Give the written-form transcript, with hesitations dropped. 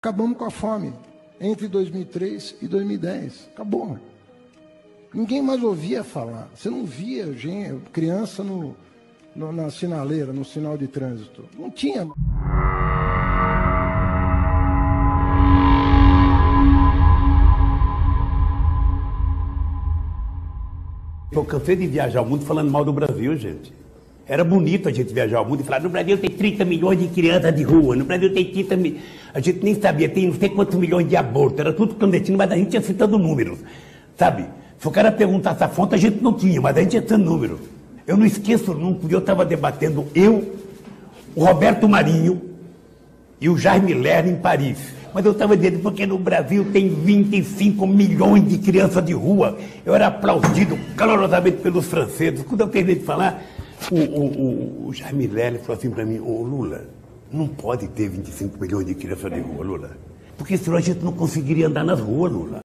Acabamos com a fome entre 2003 e 2010. Acabou. Ninguém mais ouvia falar. Você não via criança na sinaleira, no sinal de trânsito. Não tinha. Eu cansei de viajar o mundo falando mal do Brasil, gente. Era bonito a gente viajar o mundo e falar, no Brasil tem 30 milhões de crianças de rua, no Brasil tem 30 milhões... A gente nem sabia, tem não sei quantos milhões de abortos, era tudo clandestino, mas a gente ia citando números, sabe? Se o cara perguntasse a fonte, a gente não tinha, mas a gente ia citando números. Eu não esqueço nunca, eu estava debatendo, o Roberto Marinho e o Jaime Lerner em Paris. Mas eu estava dizendo, porque no Brasil tem 25 milhões de crianças de rua. Eu era aplaudido calorosamente pelos franceses. Quando eu terminei de falar, o Jaime Lerner falou assim para mim, ô Lula, não pode ter 25 milhões de crianças de rua, Lula. Porque senão a gente não conseguiria andar nas ruas, Lula.